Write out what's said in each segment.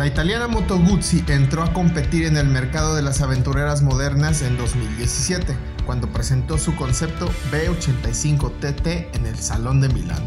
La italiana Moto Guzzi entró a competir en el mercado de las aventureras modernas en 2017, cuando presentó su concepto V85 TT en el Salón de Milán.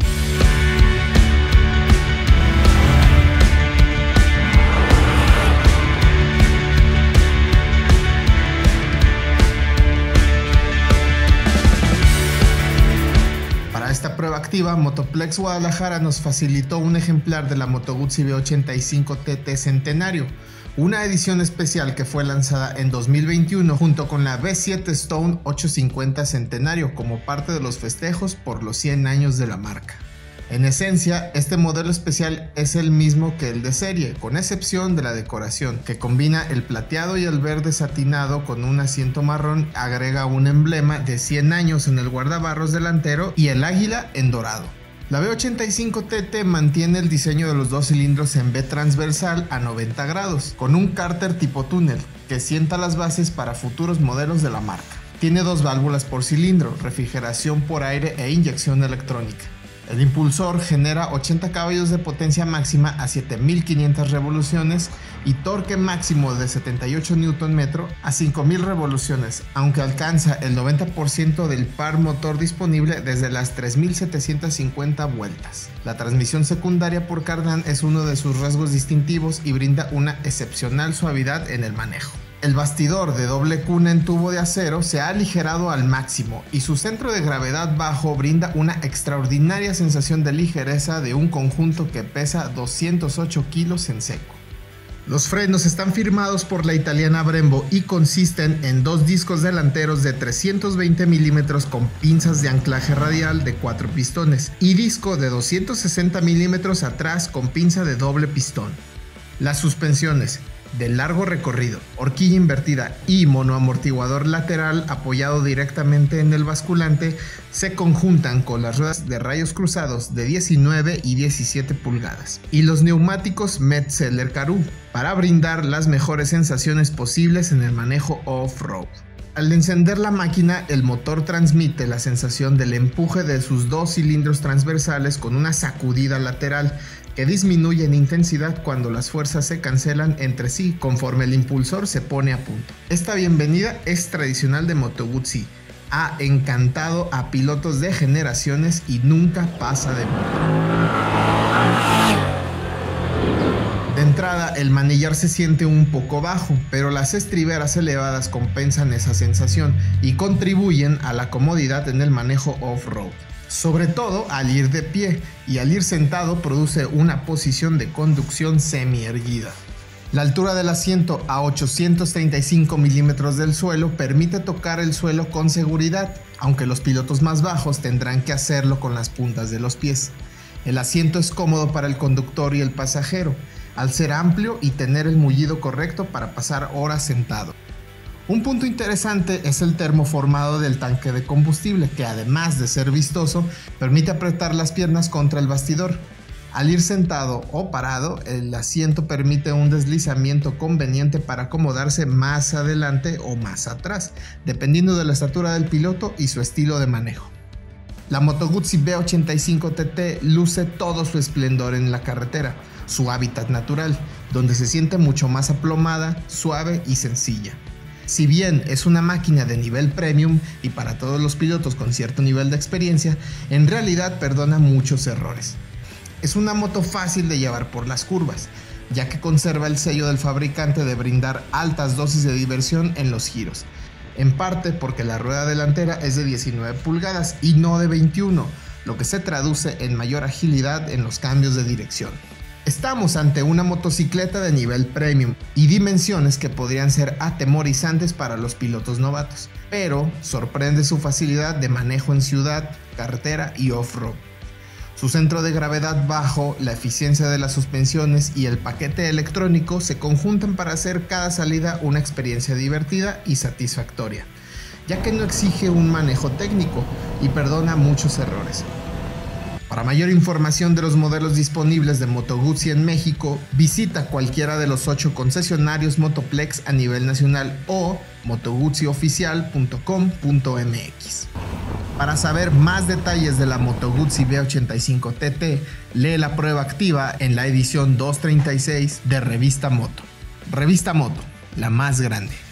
Para esta prueba activa, Motoplex Guadalajara nos facilitó un ejemplar de la Moto Guzzi V85 TT Centenario, una edición especial que fue lanzada en 2021 junto con la V7 Stone 850 Centenario como parte de los festejos por los 100 años de la marca. En esencia, este modelo especial es el mismo que el de serie, con excepción de la decoración, que combina el plateado y el verde satinado con un asiento marrón, agrega un emblema de 100 años en el guardabarros delantero y el águila en dorado. La V85 TT mantiene el diseño de los dos cilindros en V transversal a 90 grados, con un cárter tipo túnel, que sienta las bases para futuros modelos de la marca. Tiene dos válvulas por cilindro, refrigeración por aire e inyección electrónica. El impulsor genera 80 caballos de potencia máxima a 7500 revoluciones y torque máximo de 78 Nm a 5000 revoluciones, aunque alcanza el 90% del par motor disponible desde las 3750 vueltas. La transmisión secundaria por cardán es uno de sus rasgos distintivos y brinda una excepcional suavidad en el manejo. El bastidor de doble cuna en tubo de acero se ha aligerado al máximo y su centro de gravedad bajo brinda una extraordinaria sensación de ligereza de un conjunto que pesa 208 kilos en seco. Los frenos están firmados por la italiana Brembo y consisten en dos discos delanteros de 320 mm con pinzas de anclaje radial de 4 pistones y disco de 260 mm atrás con pinza de doble pistón. Las suspensiones de largo recorrido, horquilla invertida y monoamortiguador lateral apoyado directamente en el basculante se conjuntan con las ruedas de rayos cruzados de 19 y 17 pulgadas y los neumáticos Metzeler Karoo para brindar las mejores sensaciones posibles en el manejo off-road. Al encender la máquina, el motor transmite la sensación del empuje de sus dos cilindros transversales con una sacudida lateral que disminuye en intensidad cuando las fuerzas se cancelan entre sí conforme el impulsor se pone a punto. Esta bienvenida es tradicional de Moto Guzzi, ha encantado a pilotos de generaciones y nunca pasa de moda. De entrada, el manillar se siente un poco bajo, pero las estriberas elevadas compensan esa sensación y contribuyen a la comodidad en el manejo off-road. Sobre todo al ir de pie, y al ir sentado produce una posición de conducción semi-erguida. La altura del asiento a 835 milímetros del suelo permite tocar el suelo con seguridad, aunque los pilotos más bajos tendrán que hacerlo con las puntas de los pies. El asiento es cómodo para el conductor y el pasajero, al ser amplio y tener el mullido correcto para pasar horas sentado. Un punto interesante es el termoformado del tanque de combustible, que además de ser vistoso, permite apretar las piernas contra el bastidor. Al ir sentado o parado, el asiento permite un deslizamiento conveniente para acomodarse más adelante o más atrás, dependiendo de la estatura del piloto y su estilo de manejo. La Moto Guzzi V85 TT luce todo su esplendor en la carretera, su hábitat natural, donde se siente mucho más aplomada, suave y sencilla. Si bien es una máquina de nivel premium y para todos los pilotos con cierto nivel de experiencia, en realidad perdona muchos errores. Es una moto fácil de llevar por las curvas, ya que conserva el sello del fabricante de brindar altas dosis de diversión en los giros, en parte porque la rueda delantera es de 19 pulgadas y no de 21, lo que se traduce en mayor agilidad en los cambios de dirección. Estamos ante una motocicleta de nivel premium y dimensiones que podrían ser atemorizantes para los pilotos novatos, pero sorprende su facilidad de manejo en ciudad, carretera y off-road. Su centro de gravedad bajo, la eficiencia de las suspensiones y el paquete electrónico se conjuntan para hacer cada salida una experiencia divertida y satisfactoria, ya que no exige un manejo técnico y perdona muchos errores. Para mayor información de los modelos disponibles de Moto Guzzi en México, visita cualquiera de los 8 concesionarios Motoplex a nivel nacional o motoguzzioficial.com.mx. Para saber más detalles de la Moto Guzzi V85 TT, lee la prueba activa en la edición 236 de Revista Moto. Revista Moto, la más grande.